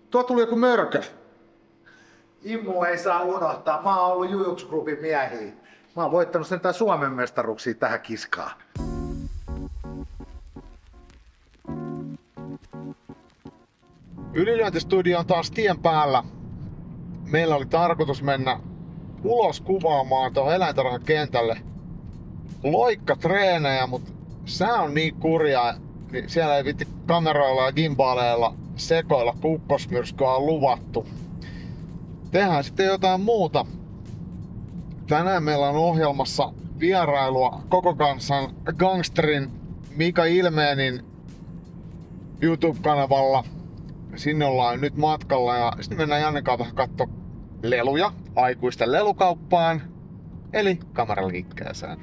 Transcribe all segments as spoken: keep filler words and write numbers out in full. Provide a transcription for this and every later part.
Tuo tuli joku mörkö. Immu ei saa unohtaa. Mä oon ollut Jujutsu-klubin miehiä. Mä oon voittanut sentään Suomen mestaruksia tähän kiskaan. Ylilyöntistudio on taas tien päällä. Meillä oli tarkoitus mennä ulos kuvaamaan tuohon eläintarhakentälle loikkatreenejä, mutta sää on niin kurjaa, niin siellä ei vitti kameroilla ja gimbaleilla sekoilla, kun ukkosmyrskyä on luvattu. Tehdään sitten jotain muuta. Tänään meillä on ohjelmassa vierailua koko kansan gangsterin Mika Ilmeenin YouTube-kanavalla. Sinne ollaan nyt matkalla ja sitten mennään Jannen kanssa vähän katsoa leluja aikuisten lelukauppaan, eli kameraliikkeeseen.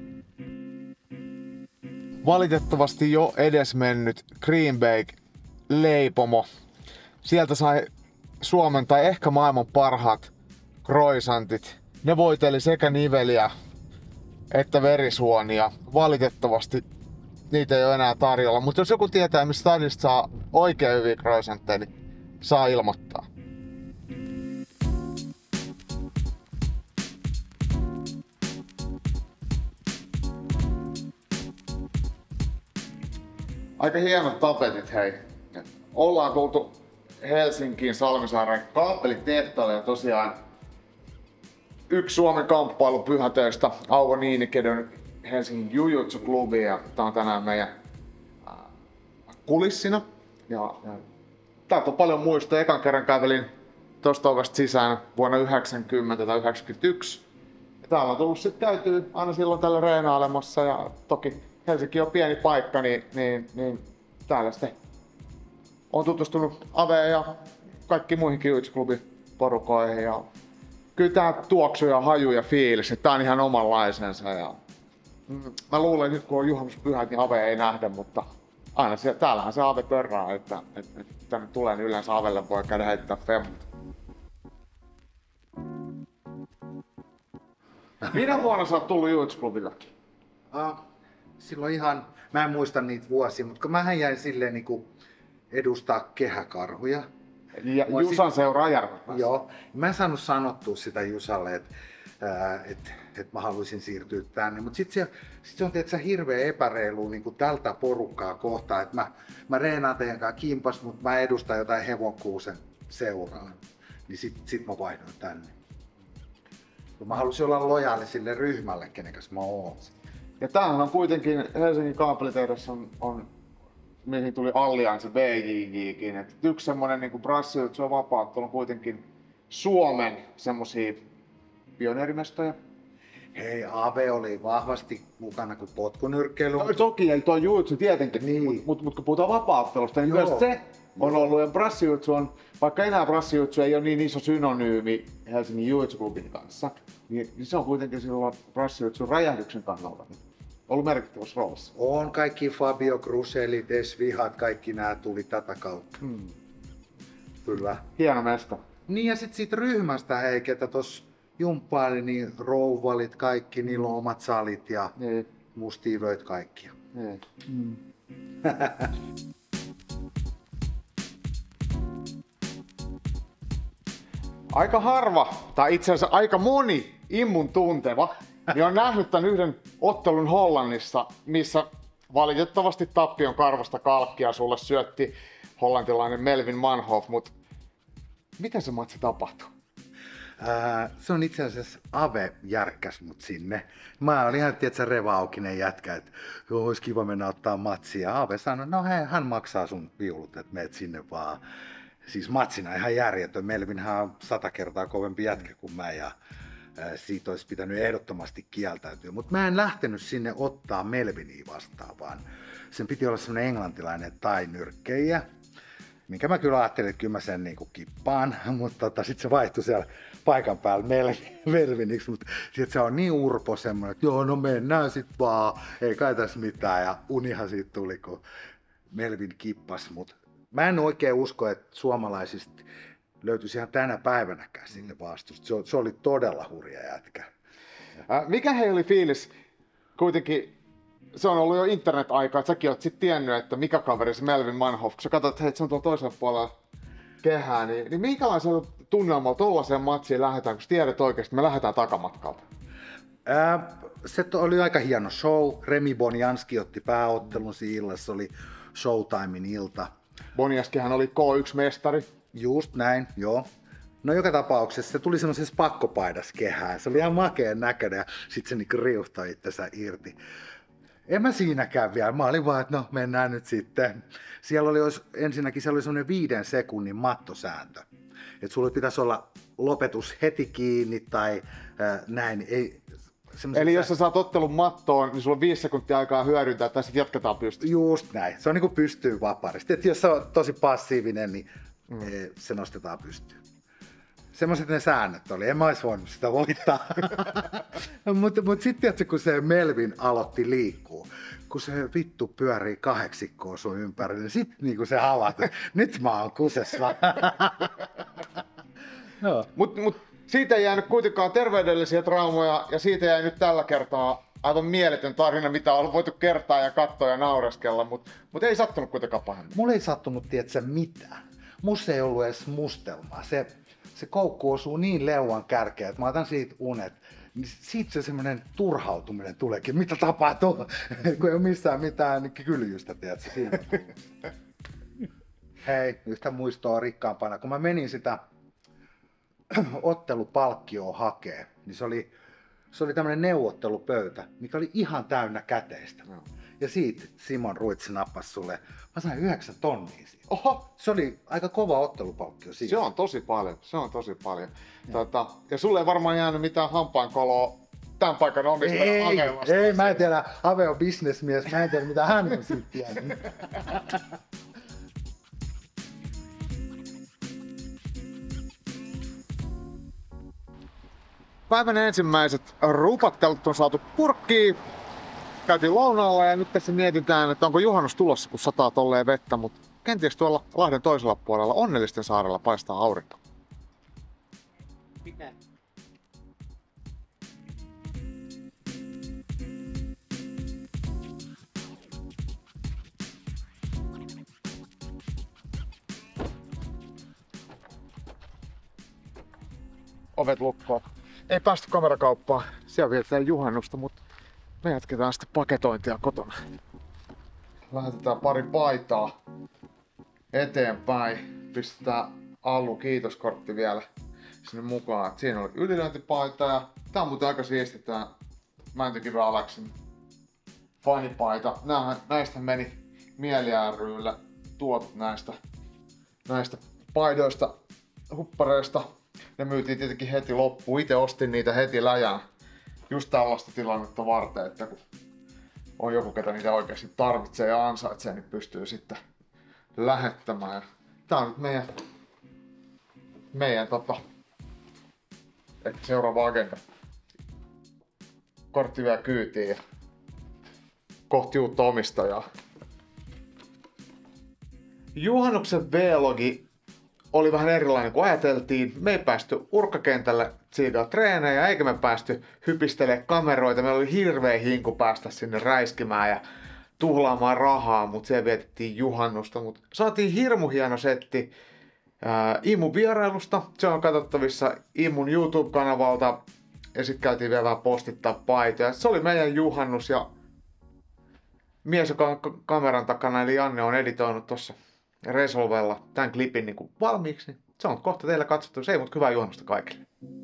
Valitettavasti jo edesmennyt Greenbake leipomo. Sieltä sai Suomen tai ehkä maailman parhaat croissantit. Ne voiteli sekä niveliä että verisuonia. Valitettavasti niitä ei ole enää tarjolla, mutta jos joku tietää, missä stadista saa oikein hyviä croissantteja, niin saa ilmoittaa. Aika hienot tapetit, hei. Ollaan tultu Helsinkiin Salmisaaren kaapelitehtaalle ja tosiaan yksi Suomen kamppailu pyhätöistä Auvo Niinikedon Helsingin Jujutsu-klubi ja tää on tänään meidän äh, kulissina. Ja, ja täältä on paljon muistoja. Ekan kerran kävelin tosta ovesta sisään vuonna yhdeksänkymmentä tai yhdeksänkymmentäyksi. Ja täällä on tullut sitten käytyä aina silloin tällä reenailemassa ja toki Helsinki on pieni paikka, niin, niin, niin täällä sitten on tutustunut Aveen ja kaikki muihinkin Jujutsu-klubin porukoihin. Ja kyllä tää tuoksu ja haju ja fiilis, että tää on ihan omanlaisensa. Ja mä luulen, että nyt kun on juhannuspyhät, niin Ave ei nähdä, mutta aina siellä, täällähän se Ave pörrää, että, että, että tänne tulee, niin yleensä Avelle voi käydä heittää femmut. Minä vuonna sä oot tullut Jujutsu-klubille? Ah, silloin ihan, mä en muista niitä vuosia, mutta kun mähän jäin silleen niinku edustaa kehäkarhuja. Ja Jusan seuraa Järvenpäässä. Joo, mä en saanut sanottua sitä Jusalle, että et, et mä haluaisin siirtyä tänne, mutta sitten se, sit se on tietysti hirveä epäreilu niin tältä porukkaa kohtaan, että mä, mä reenaan teidän kanssa kimpas, mutta mä edustan jotain hevonkuusen seuraa, niin sit, sit mä vaihdoin tänne. Mä halusin olla lojaali sille ryhmälle, kenen kanssa mä oon. Ja tämähän on kuitenkin, Helsingin kaapelitehdas on, on mihin tuli Allianse B J J:kin, että yksi semmonen niinku brassijutsu on vapauttelu kuitenkin Suomen semmosia pioneerimestoja. Hei, Ave oli vahvasti mukana kuin potkunyrkkeily. No, toki, eli tuo jujutsu tietenkin, niin. mutta mut, mut kun puhutaan vapauttelusta, niin Joo. myös se on ollut, ja brassijutsu on, vaikka enää brassijutsu ei ole niin iso synonyymi Helsingin Jujutsu-klubin kanssa, niin, niin se on kuitenkin silloin brassijutsun räjähdyksen kannalta ollut merkittävässä roolissa. On kaikki Fabio Cruselli, Desvihat, kaikki nämä tuli tätä kautta. Hmm. Kyllä. Hieno mesta. Niin ja sit siitä ryhmästä, hei, ketä tossa jumppaili, niin rouvalit kaikki, niillä on omat salit ja niin. Mustiivöit kaikkia. Niin. Hmm. Aika harva, tai itse asiassa aika moni Immun tunteva, niin on nähnyt tämän yhden ottelun Hollannissa, missä valitettavasti tappion karvasta kalkkia sulle syötti hollantilainen Melvin Manhoef, mutta miten se matsi tapahtui? Ää, se on itse asiassa Ave järkkäs mut sinne. Mä olin ihan tietysti revaukinen jätkä, että olisi kiva mennä ottaa matsia. Ave sanoi, no hei, hän maksaa sun viulut, että meet sinne vaan. Siis matsina ihan järjetön. Melvinhän on sata kertaa kovempi jätkä kuin mä ja siitä olisi pitänyt ehdottomasti kieltäytyä. Mutta mä en lähtenyt sinne ottaa Melvinia vastaan, vaan sen piti olla semmonen englantilainen tai-nyrkkeilijä, minkä mä kyllä ajattelin, että kyllä mä sen niinku kippaan, mutta tota, sitten se vaihtui siellä paikan päällä Melviniksi, mutta sitten se on niin urpo semmoinen, että joo, no mennään sit vaan, ei kai tässä mitään, ja unihan siitä tuli, kun Melvin kippas, mutta mä en oikein usko, että suomalaisista löytyisi ihan tänä päivänäkään sille vastusta. Se, se oli todella hurja jätkä. Äh, mikä heillä oli fiilis? Kuitenkin se on ollut jo internet-aikaa, että säkin oot sit tiennyt, että mikä kaveri se Melvin Manhoef, kun sä katsot, että hei, se on tuolla toisella puolella kehää, niin, niin minkälaisella tunnelmalla tollaiseen matsiin lähdetään, kun tiedät oikeasti, että me lähdetään takamatkalta? Ää, se oli aika hieno show. Remi Bonjanski otti pääottelun siinä illassa. Se oli Showtimein ilta. Bonjanskihan oli K yksi -mestari. Just näin, joo. No joka tapauksessa se tuli semmoisessa pakkopaidassa kehään. Se oli ihan makeen näköinen ja sit se niinku riuhtoi itsensä irti. En mä siinäkään vielä. Mä olin vaan, että no mennään nyt sitten. Siellä oli ensinnäkin siellä oli semmoinen viiden sekunnin mattosääntö. Että sulla pitäisi olla lopetus heti kiinni tai äh, näin. Ei, Eli jos sä saat ottelun mattoon, niin sulla on viisi sekuntia aikaa hyödyntää, tai sitten jatketaan pystyyn. Just näin. Se on niinku pystyyn vapaasti. Et jos sä oot tosi passiivinen, niin mm. se nostetaan pystyyn. Semmoiset ne säännöt oli. En mä ois voinut sitä voittaa. Mutta mut sitten tiedätkö, kun se Melvin aloitti liikkuu, kun se vittu pyörii kahdeksikkoon sun ympärille, niin sit niinku se havaat, että nyt mä oon kusessa. No. Mut, mut siitä ei jäänyt kuitenkaan terveydellisiä traumoja, ja siitä jäi nyt tällä kertaa aivan mieletön tarina, mitä on voitu kertaa ja katsoa ja naureskella, mutta mut ei sattunut kuitenkaan pahemmin. Mulla ei sattunut, tietsä, mitään. Musta ei ollut edes mustelmaa. Se, se koukku osuu niin leuan kärkeen, että mä otan siitä unet. Niin siitä se semmoinen turhautuminen tuleekin. Mitä tapahtuu? Kun ei ole missään mitään niin kyljystä, tietsä. Hei, yhtä muistoa rikkaampana. Kun mä menin sitä ottelupalkkioon hakee, niin se oli, se oli tämmöinen neuvottelupöytä, mikä oli ihan täynnä käteistä. No. Ja siitä Simon Ruitsi nappasi sulle, mä sain yhdeksän tonnia siitä. Oho! Se oli aika kova ottelupalkkio siitä. Se on tosi paljon, se on tosi paljon. Ja, tota, ja sulle ei varmaan jäänyt mitään hampaankoloa tämän paikan omistajan Avevasta. Ei, mä en tiedä, Ave on bisnesmies, mä en tiedä mitä hän on siitä tiennyt. Päivän ensimmäiset rupattelut on saatu purkkiin. Käytiin lounaalla ja nyt tässä mietitään, että onko juhannus tulossa, kun sataa tolleen vettä, mutta kenties tuolla Lahden toisella puolella Onnellisten saarella paistaa aurinko. Mitä? Ovet lukkoon. Ei päästy kamerakauppaan. Siellä vietetään juhannusta, mutta me jatketaan sitten paketointia kotona. Lähetetään pari paitaa eteenpäin. Pistetään Allu kiitoskortti vielä sinne mukaan. Siinä oli ylilöintipaita ja tää on muuten aika siisti tää Mäntykiven Aleksin fanipaita. Nämähän, näistä meni Mieli ry:llä tuotot näistä, näistä paidoista, huppareista. Ne myytiin tietenkin heti loppuun. Itse ostin niitä heti läjään just tällaista tilannetta varten, että kun on joku, ketä niitä oikeasti tarvitsee ja ansaitsee, niin pystyy sitten lähettämään. Tää on nyt meidän, meidän tota, seuraava agenda. Kortti vielä kyytiin ja kohti uutta omistajaa. Juhannuksen vlogi oli vähän erilainen kuin ajateltiin. Me ei päästy urkkakentälle siitä treenejä, eikä me päästy hypistelemään kameroita. Meillä oli hirveä hinku päästä sinne räiskimään ja tuhlaamaan rahaa, mutta siellä vietettiin juhannusta. Mut saatiin hirmu hieno setti ää, Imun vierailusta. Se on katsottavissa Imun YouTube-kanavalta. Ja sitten käytiin vielä vähän postittaa paitoja. Se oli meidän juhannus ja mies, joka on kameran takana, eli Janne, on editoinut tuossa Resolvella tämän klipin niin kuin valmiiksi. Se on kohta teillä katsottu. Se ei, mutta hyvää juhannusta kaikille.